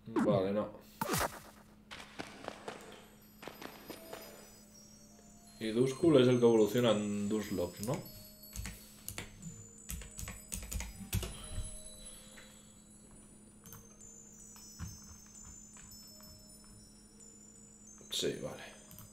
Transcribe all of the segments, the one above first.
Vale, no. Y Duskull es el que evoluciona en Dusclops, ¿no? Sí, vale.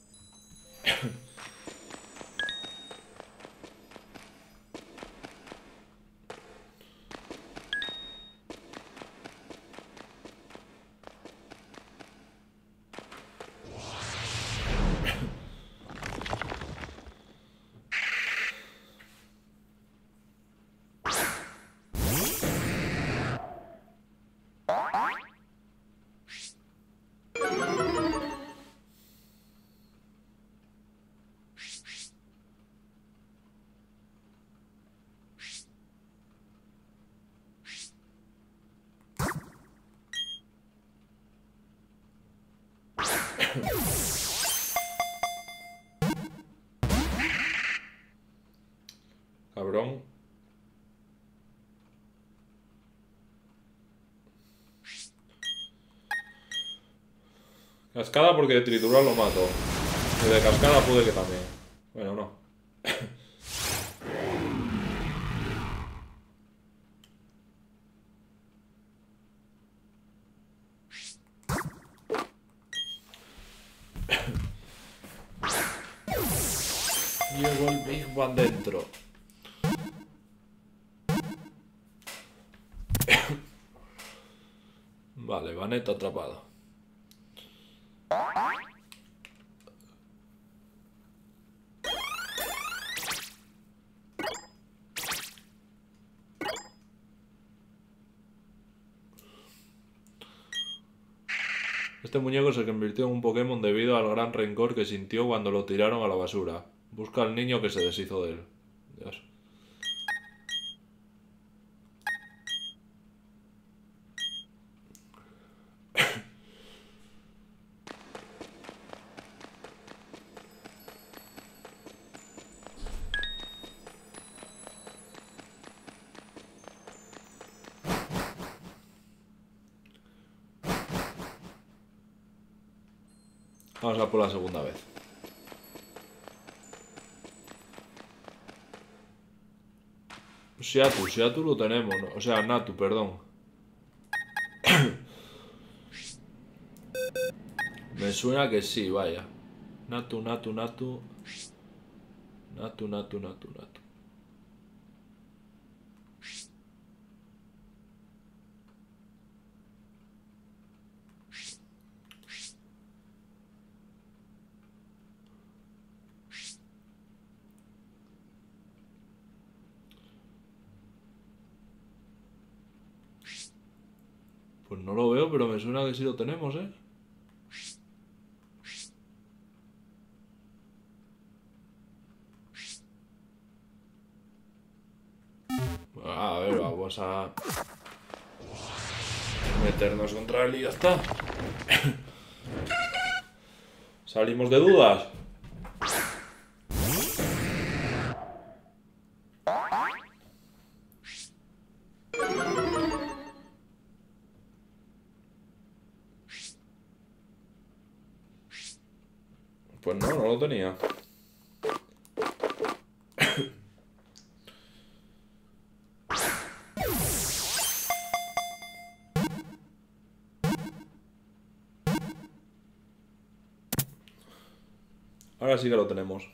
Cabrón. Cascada porque de triturar lo mato. Y de cascada pude que también. Bueno, no. Llegó el Big Bang dentro. Vale, Vanetta atrapado. Este muñeco se convirtió en un Pokémon debido al gran rencor que sintió cuando lo tiraron a la basura. Busca al niño que se deshizo de él. Dios. Vamos a por la segunda vez. Seatu lo tenemos, ¿no? O sea, Natu, perdón. Me suena que sí, vaya. Natu. Pues no lo veo, pero me suena que sí lo tenemos, ¿eh? A ver, vamos a meternos contra él y ya está. Salimos de dudas. Pues no, no lo tenía. Ahora sí que lo tenemos.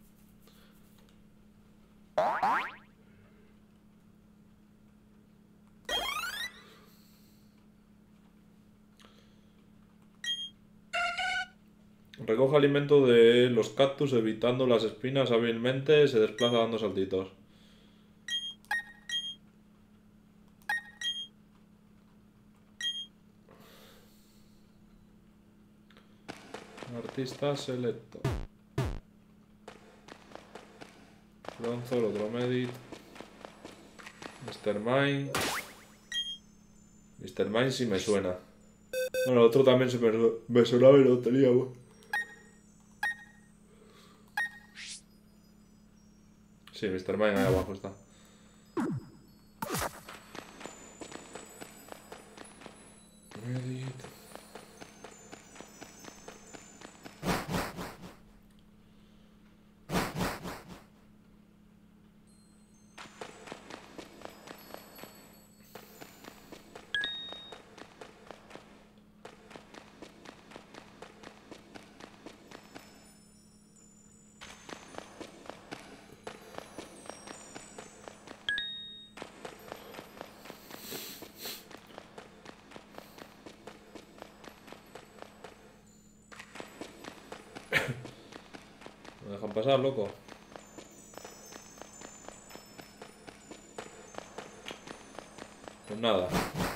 Recoge alimento de los cactus evitando las espinas hábilmente. Se desplaza dando saltitos. Artista selecto. Bronzor, otro Medit. Mr. Mime. Mr. Mime sí me suena. Bueno, el otro también me sonaba y lo teníamos. Sí, Mr. Mime ahí abajo está. Medit. dejan pasar, loco. Pues nada.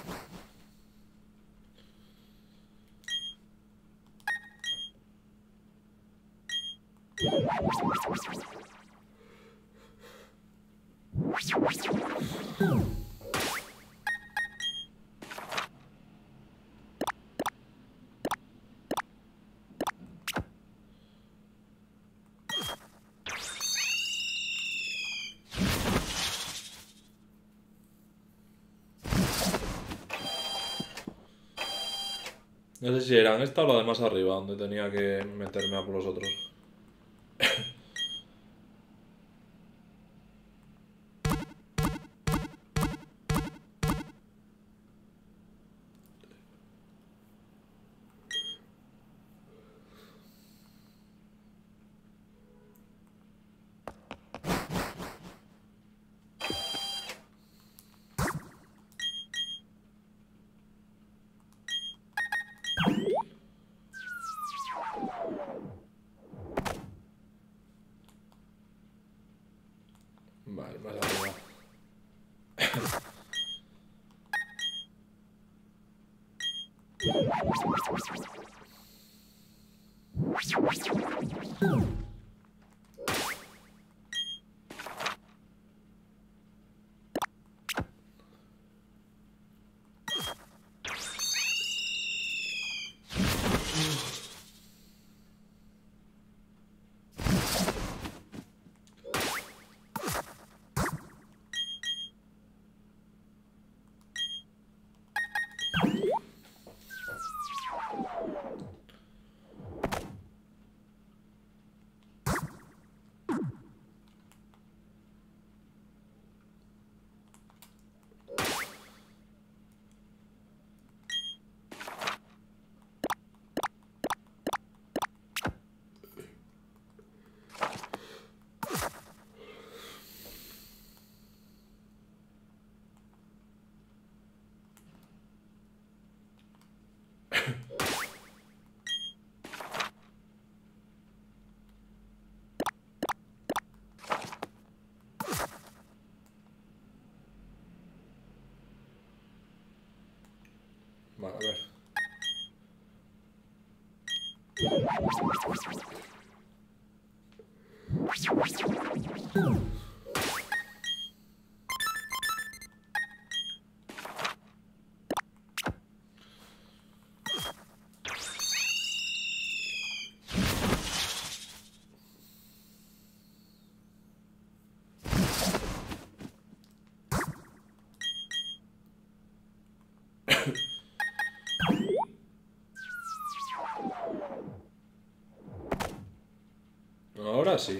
No sé si eran esta o la de más arriba, donde tenía que meterme a por los otros. Vale, más arriba. Vale, a ver. Ahora sí.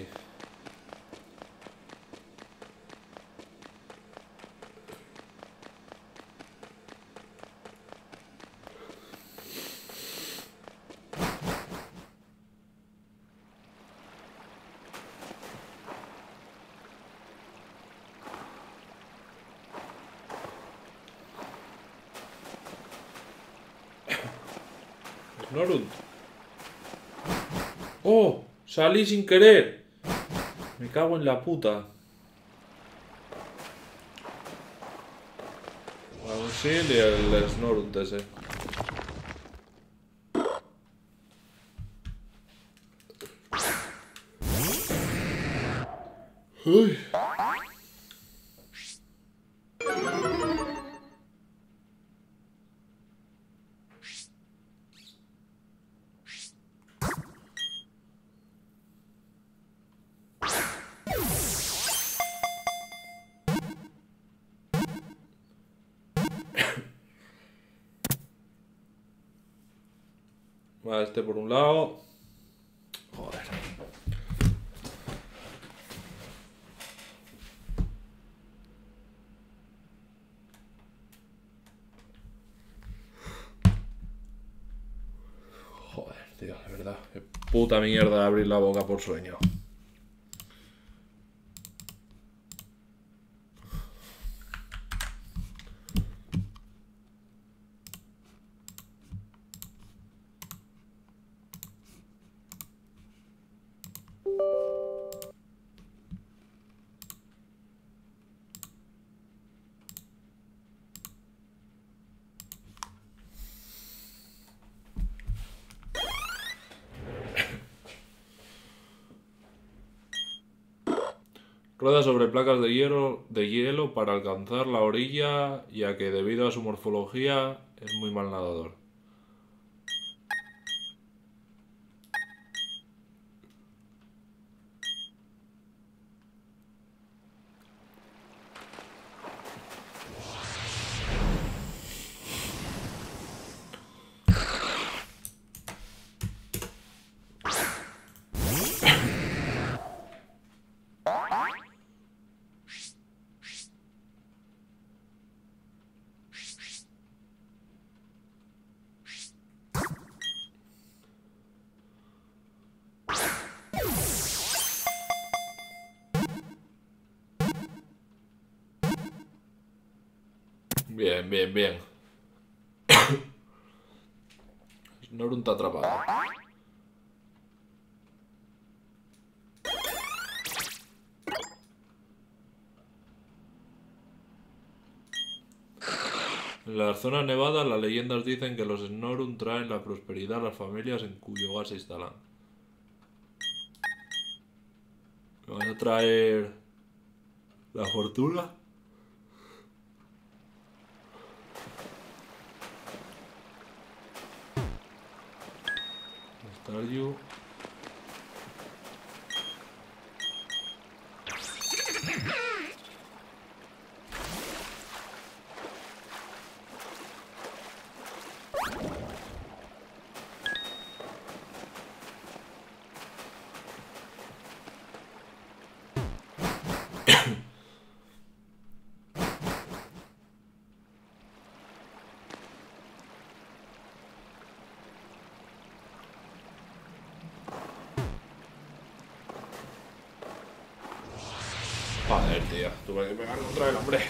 Snorun. ¡Oh! ¡Salí sin querer! Me cago en la puta. Un Shield y el Snorun ese. Uy. Vale, este por un lado. Joder. Joder, tío, de verdad. Qué puta mierda de abrir la boca por sueño. Rueda sobre placas de hielo para alcanzar la orilla, ya que debido a su morfología es muy mal nadador. Bien, bien, bien. Snorun está atrapado. En las zonas nevadas, las leyendas dicen que los Snorun traen la prosperidad a las familias en cuyo hogar se instalan. ¿Me van a traer la fortuna? Staryu. Joder, tío. Tuve que pegar contra el hombre.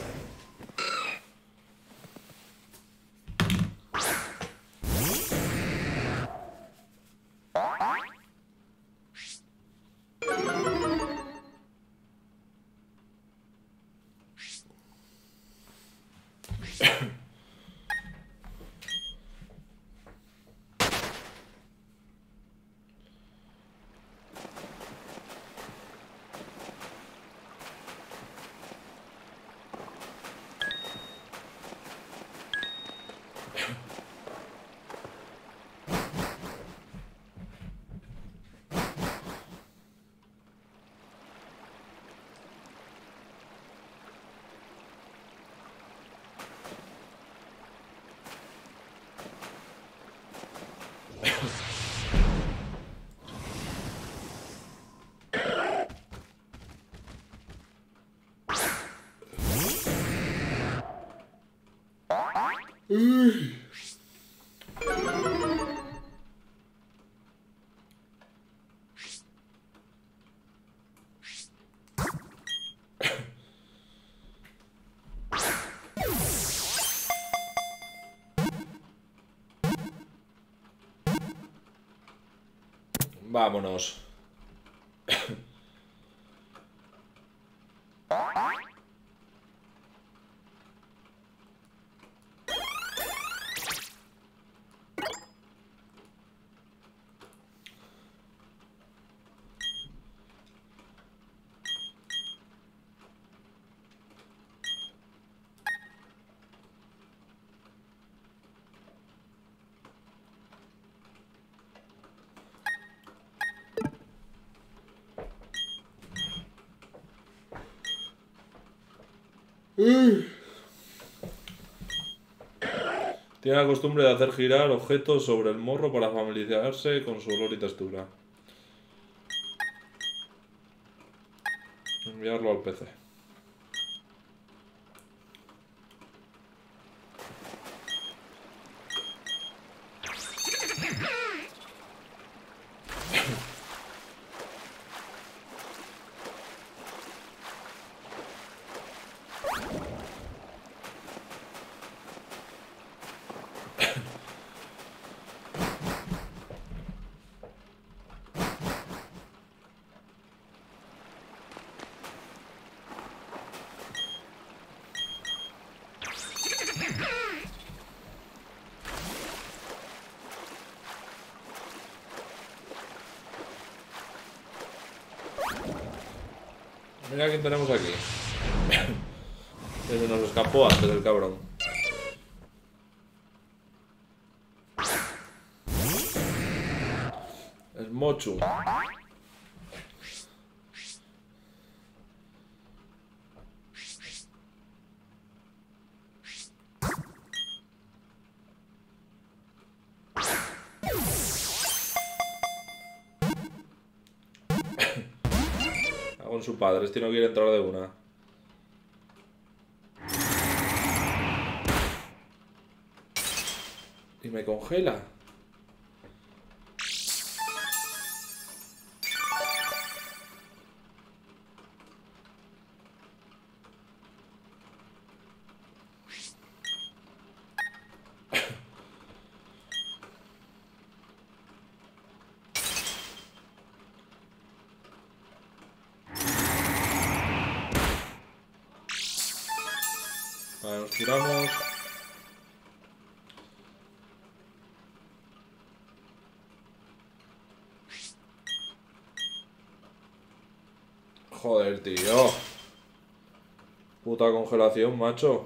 Vámonos. Tiene la costumbre de hacer girar objetos sobre el morro para familiarizarse con su olor y textura. Enviarlo al PC. Mira quién tenemos aquí. Que se nos escapó antes el cabrón. Es Mochu. Con su padre, este no quiere entrar de una. Y me congela. Vale, nos curamos. Joder, tío. Puta congelación, macho.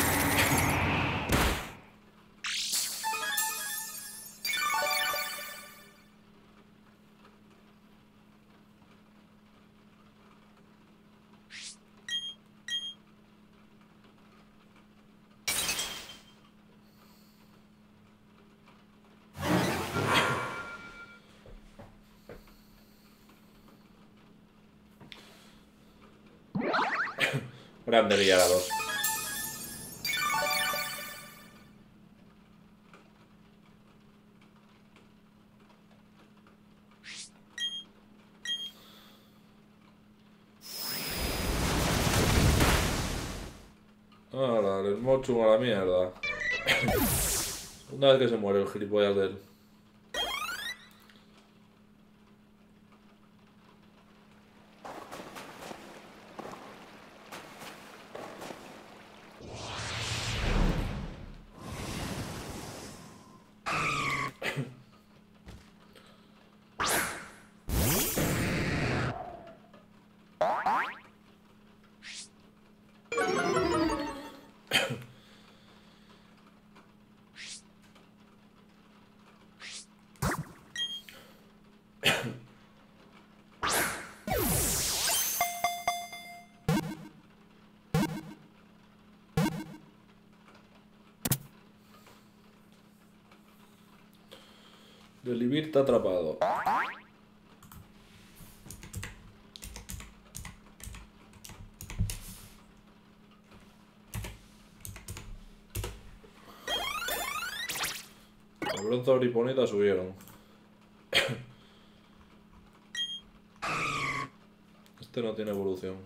Grande Villara 2. Ahora, el Mochu a la mierda. Una vez que se muere el gilipollas de él. Delibir está atrapado. La bronza y Ponita subieron. Este no tiene evolución.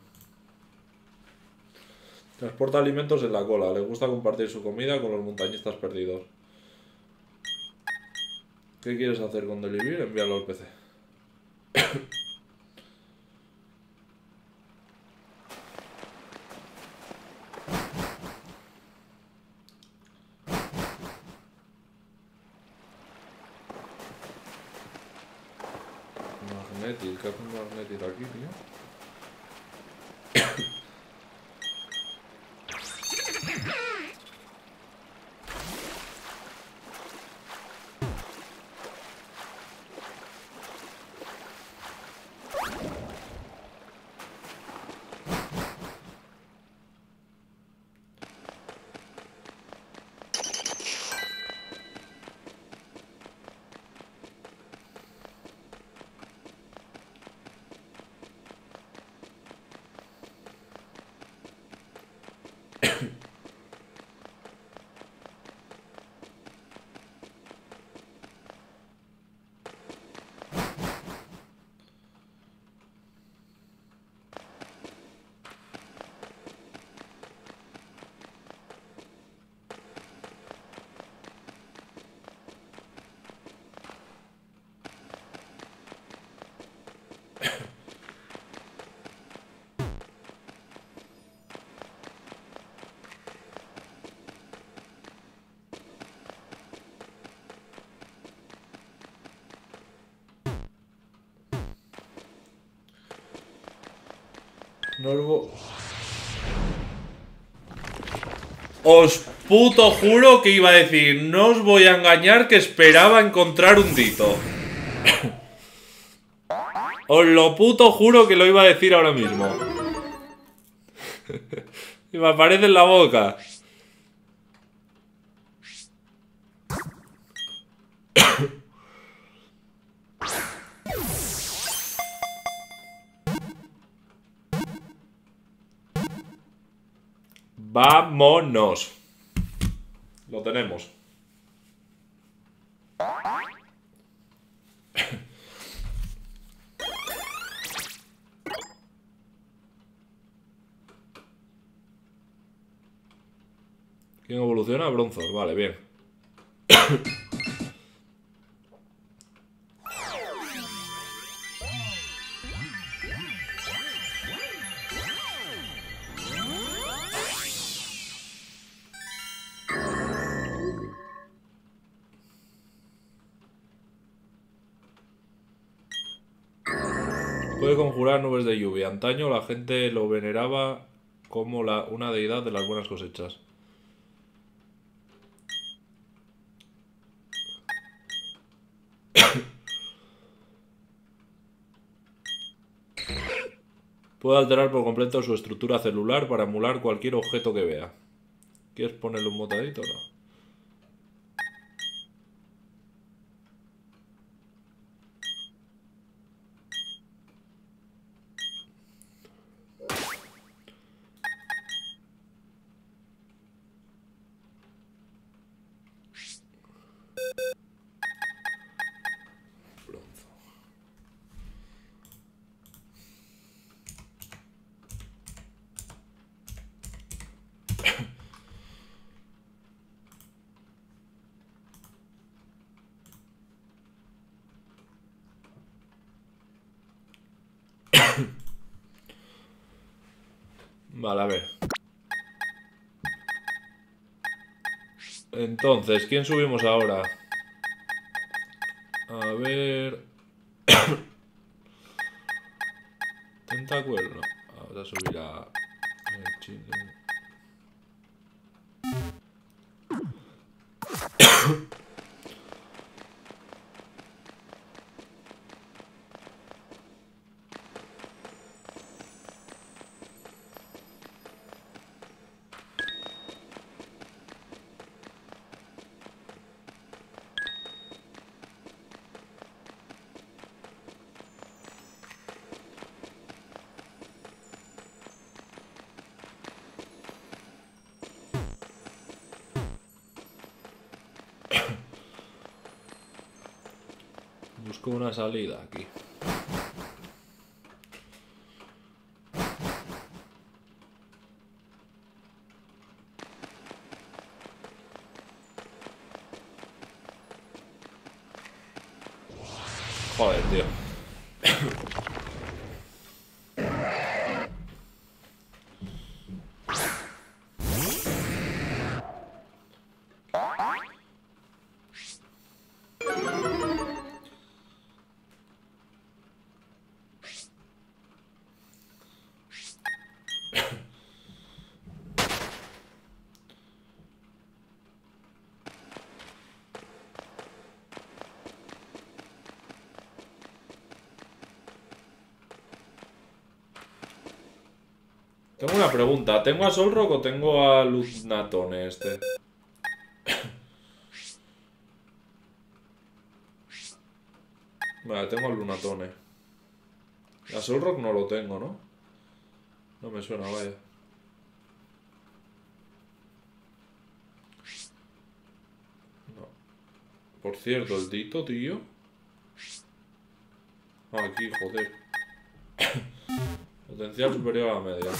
Transporta alimentos en la cola. Le gusta compartir su comida con los montañistas perdidos. ¿Qué quieres hacer con Delibir? Envíalo al PC. Magnetic. ¿Qué hace un Magnetic aquí, tío? No os puto juro que iba a decir, no os voy a engañar que esperaba encontrar un dito. Os lo puto juro que lo iba a decir ahora mismo. Y me aparece en la boca. Vámonos. Lo tenemos. ¿Quién evoluciona? Bronzor. Vale, bien. Puede conjurar nubes de lluvia. Antaño la gente lo veneraba como una deidad de las buenas cosechas. Puede alterar por completo su estructura celular para emular cualquier objeto que vea. ¿Quieres ponerle un botadito o no? Vale, a ver. Entonces, ¿quién subimos ahora? A ver... Tentacuel, no. Vamos a subir a... Busco una salida aquí. Joder, tío. Tengo una pregunta. ¿Tengo a Solrock o tengo a Luznatone este? Vale, tengo a Lunatone. A Solrock no lo tengo, ¿no? No me suena, vaya. No. Por cierto, el Dito, tío. Ah, aquí, joder. Potencial superior a la media.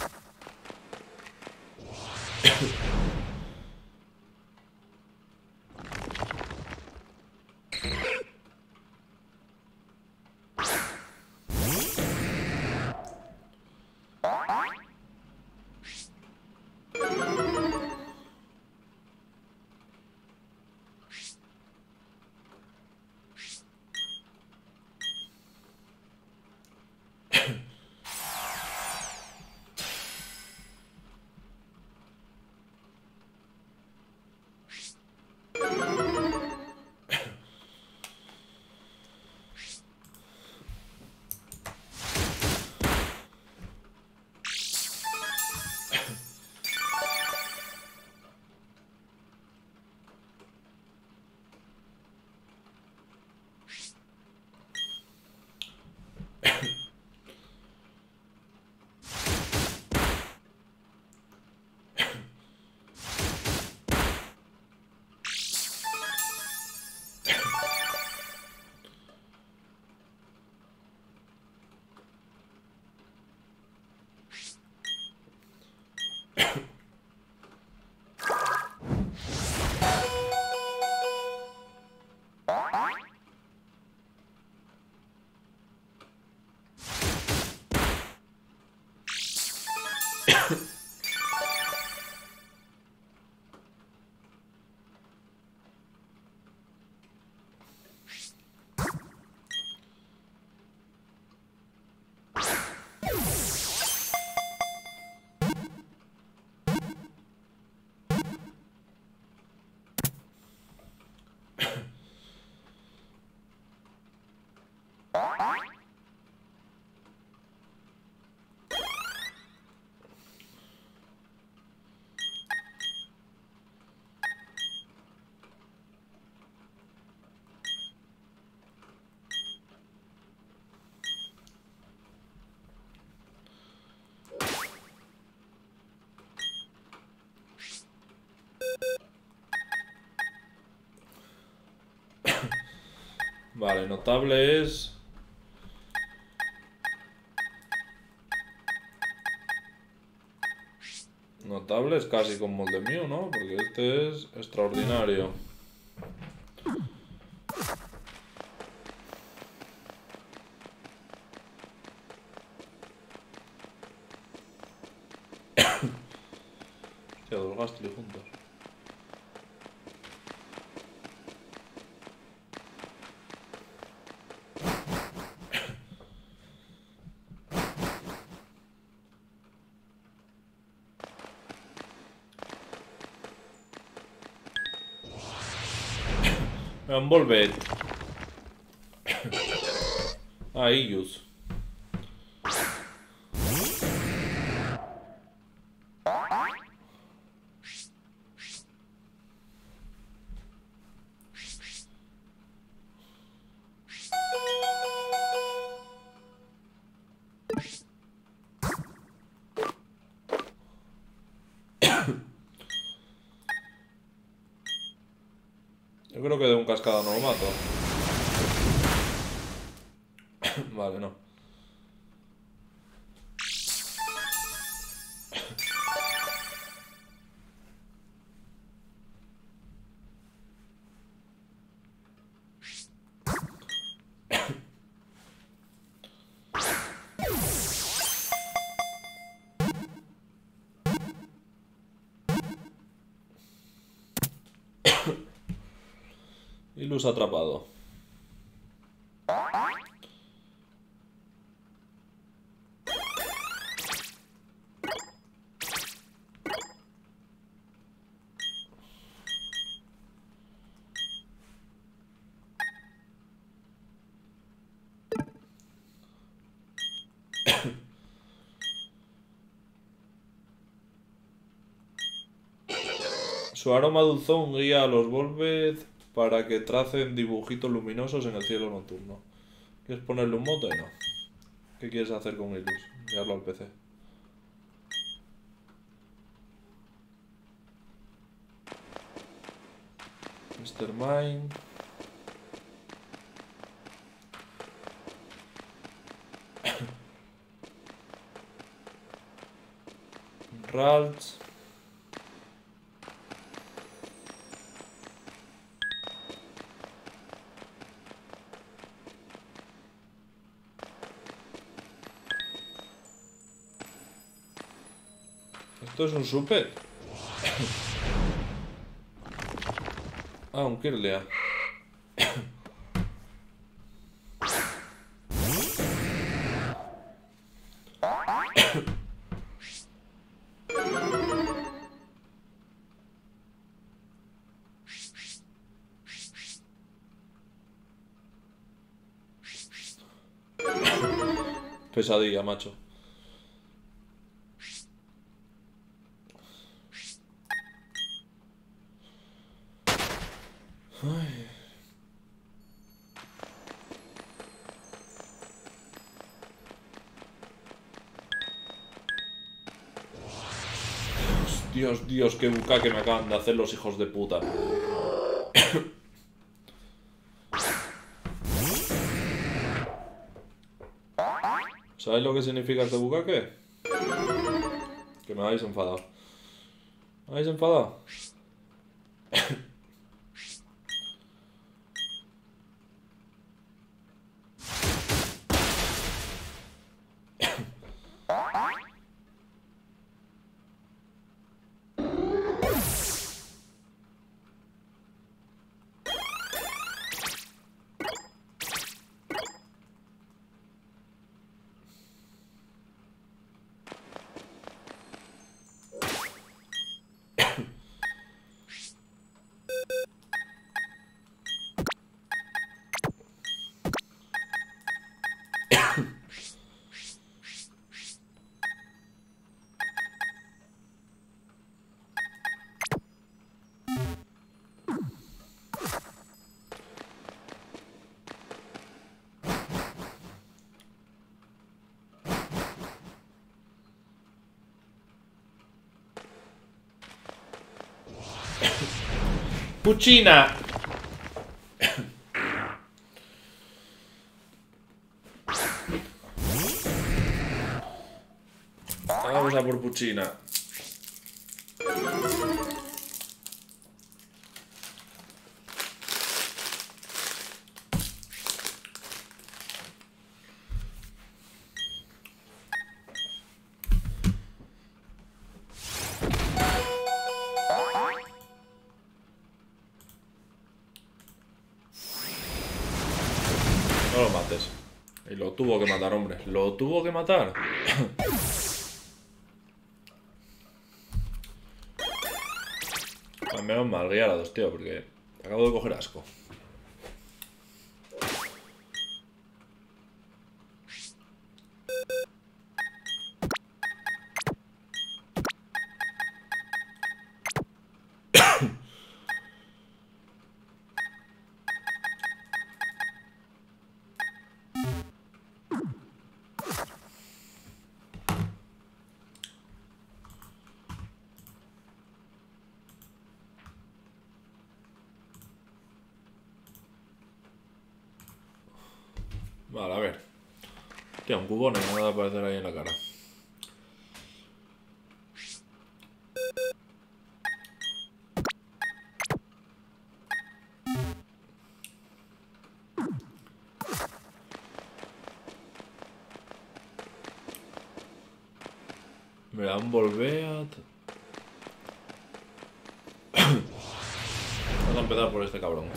Vale, notable es... Notable es casi como el de Mew, ¿no? Porque este es extraordinario. Hostia, dos Gastly juntos. Envolver. Iyus. Yo creo que de un cascada no lo mato. Vale, no. Y luz atrapado. Su aroma dulzón guía a los Volbez para que tracen dibujitos luminosos en el cielo nocturno. ¿Quieres ponerle un mote? No. ¿Qué quieres hacer con Ilus? Enviarlo al PC. Mr. Mime. Ralts. ¿Esto es un super? Ah, un Kirlia. Pesadilla, macho. Ay. Dios, Dios, qué buca que me acaban de hacer los hijos de puta. ¿Sabéis lo que significa este bucaque? Que me habéis enfadado. ¿Me habéis enfadado? Puchina. Vamos a por Puchina. No lo mates. Y lo tuvo que matar, hombre. Lo tuvo que matar. Menos mal, guiados, tío, porque acabo de coger asco. Vale, a ver. Tío, un cubón no me va a aparecer ahí en la cara. Me da un Volbeat. Vamos a empezar por este cabrón.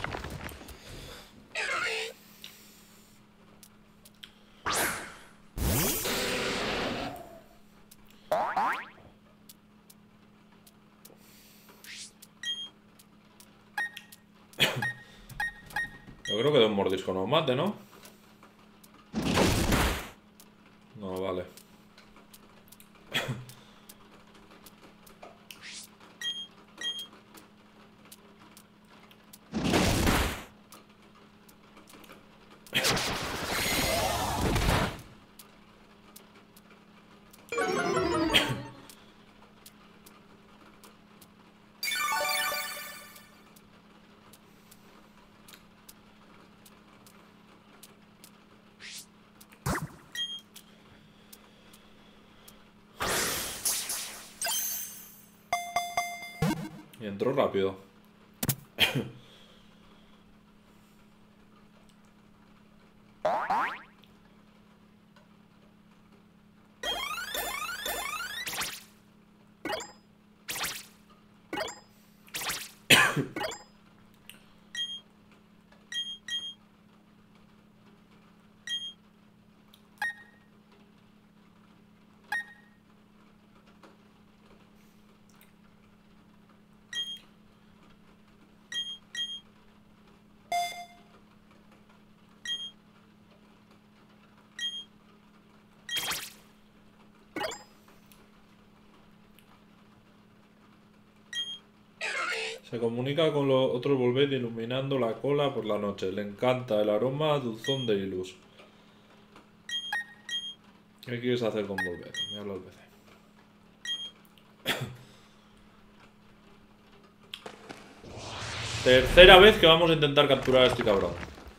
Yo creo que de un mordisco no mate, ¿no? No, vale. Y entró rápido. Se comunica con los otros Volbeat iluminando la cola por la noche. Le encanta el aroma dulzón de Ilus. ¿Qué quieres hacer con Volbeat? Míralo al PC. Tercera vez que vamos a intentar capturar a este cabrón.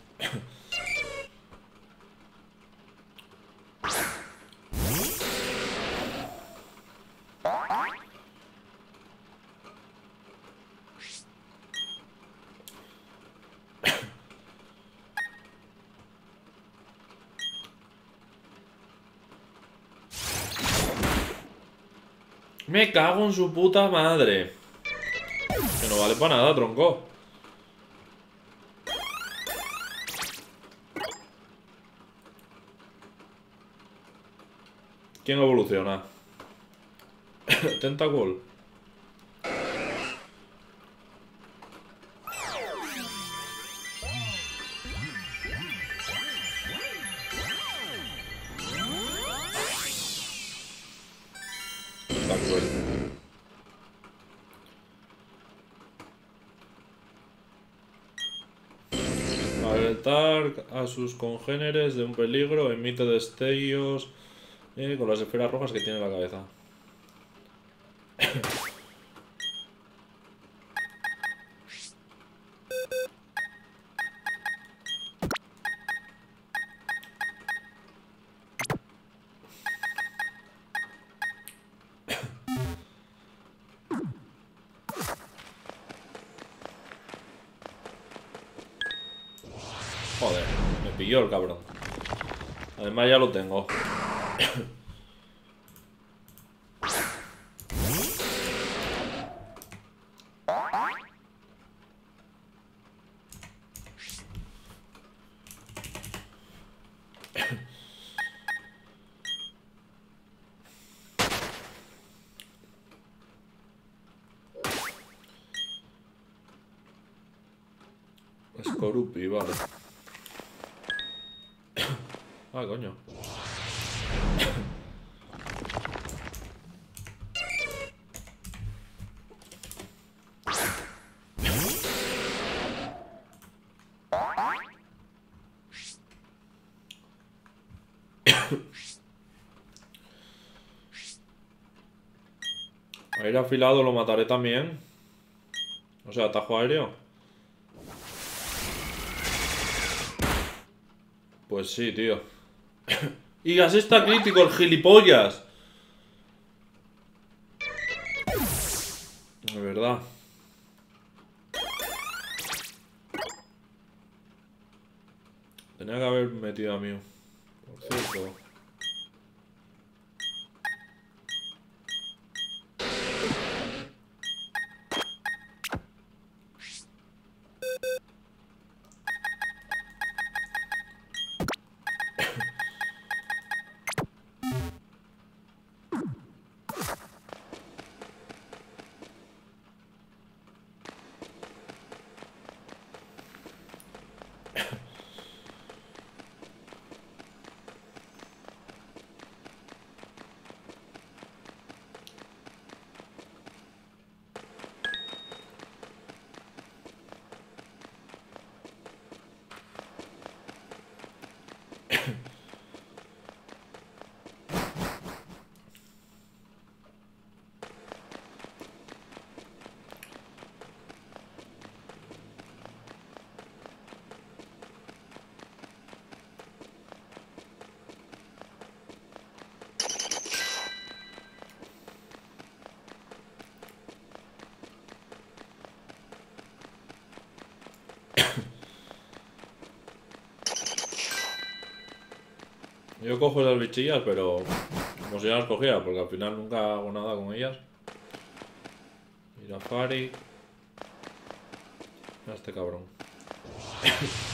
Me cago en su puta madre. Que no vale para nada, tronco. ¿Quién evoluciona? Tentacool. Alertar a sus congéneres de un peligro, emite destellos con las esferas rojas que tiene en la cabeza. Joder, me pilló el cabrón. Además ya lo tengo. Skorupi, vale. Ah, coño. Aire afilado lo mataré también. O sea, atajo aéreo. Pues sí, tío. Y gas está crítico, el gilipollas. De verdad. Tenía que haber metido a mí. Por cierto. Yo cojo esas bichillas, pero como si ya las cogiera, porque al final nunca hago nada con ellas. Mira Fari. Mira este cabrón.